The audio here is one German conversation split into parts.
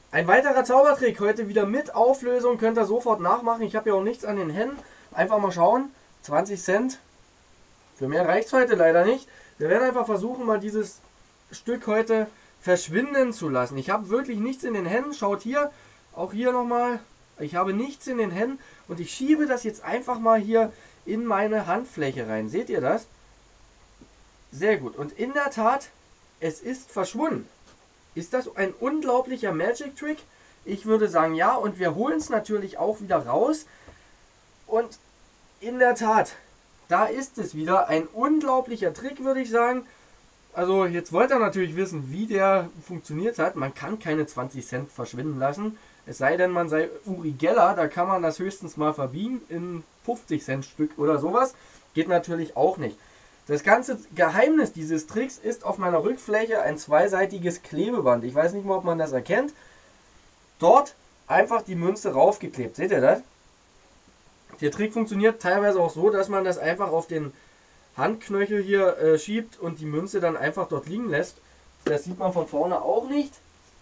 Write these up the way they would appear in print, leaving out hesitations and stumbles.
Ein weiterer Zaubertrick, heute wieder mit Auflösung, könnt ihr sofort nachmachen. Ich habe ja auch nichts an den Händen. Einfach mal schauen, 20 Cent. Für mehr reicht es heute leider nicht. Wir werden einfach versuchen, mal dieses Stück heute verschwinden zu lassen. Ich habe wirklich nichts in den Händen. Schaut hier, auch hier nochmal. Ich habe nichts in den Händen und ich schiebe das jetzt einfach mal hier in meine Handfläche rein. Seht ihr das? Sehr gut. Und in der Tat, es ist verschwunden. Ist das ein unglaublicher Magic Trick? Ich würde sagen ja, und wir holen es natürlich auch wieder raus. Und in der Tat, da ist es wieder ein unglaublicher Trick, würde ich sagen. Also jetzt wollt ihr natürlich wissen, wie der funktioniert hat. Man kann keine 20 Cent verschwinden lassen. Es sei denn, man sei Uri Geller, da kann man das höchstens mal verbiegen in 50 Cent Stück oder sowas. Geht natürlich auch nicht. Das ganze Geheimnis dieses Tricks ist auf meiner Rückfläche ein zweiseitiges Klebeband. Ich weiß nicht mal, ob man das erkennt. Dort einfach die Münze raufgeklebt. Seht ihr das? Der Trick funktioniert teilweise auch so, dass man das einfach auf den Handknöchel hier schiebt und die Münze dann einfach dort liegen lässt. Das sieht man von vorne auch nicht.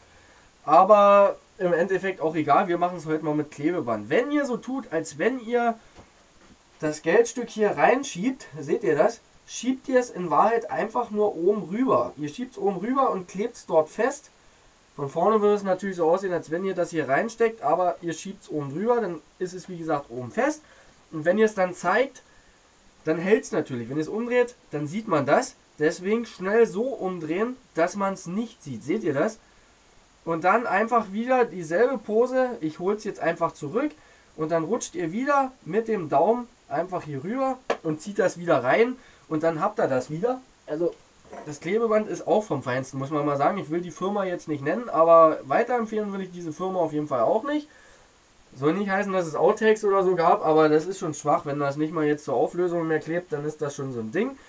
Aber im Endeffekt auch egal. Wir machen es heute mal mit Klebeband. Wenn ihr so tut, als wenn ihr das Geldstück hier reinschiebt, seht ihr das? Schiebt ihr es in Wahrheit einfach nur oben rüber. Ihr schiebt es oben rüber und klebt es dort fest. Von vorne würde es natürlich so aussehen, als wenn ihr das hier reinsteckt, aber ihr schiebt es oben drüber, dann ist es wie gesagt oben fest. Und wenn ihr es dann zeigt, dann hält es natürlich. Wenn ihr es umdreht, dann sieht man das. Deswegen schnell so umdrehen, dass man es nicht sieht. Seht ihr das? Und dann einfach wieder dieselbe Pose. Ich hole es jetzt einfach zurück und dann rutscht ihr wieder mit dem Daumen einfach hier rüber und zieht das wieder rein. Und dann habt ihr das wieder. Also das Klebeband ist auch vom Feinsten, muss man mal sagen. Ich will die Firma jetzt nicht nennen, aber weiterempfehlen würde ich diese Firma auf jeden Fall auch nicht. Soll nicht heißen, dass es Outtakes oder so gab, aber das ist schon schwach. Wenn das nicht mal jetzt zur Auflösung mehr klebt, dann ist das schon so ein Ding.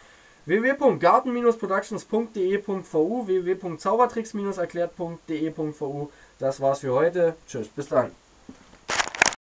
www.garten-productions.de.vu www.zaubertricks-erklärt.de.vu. Das war's für heute. Tschüss, bis dann.